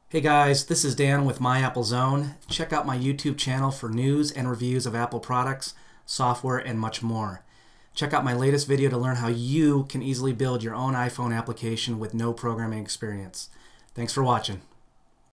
Hey guys, this is Dan with My Apple Zone. Check out my YouTube channel for news and reviews of Apple products, software, and much more. Check out my latest video to learn how you can easily build your own iPhone application with no programming experience. Thanks for watching.